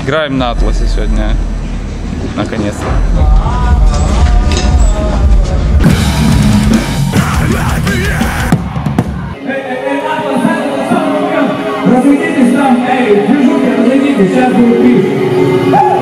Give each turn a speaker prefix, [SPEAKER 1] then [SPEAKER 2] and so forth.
[SPEAKER 1] Играем на Атласе сегодня. Наконец-то.
[SPEAKER 2] Разойдитесь там, эй, движухи, разойдитесь, сейчас будет пить.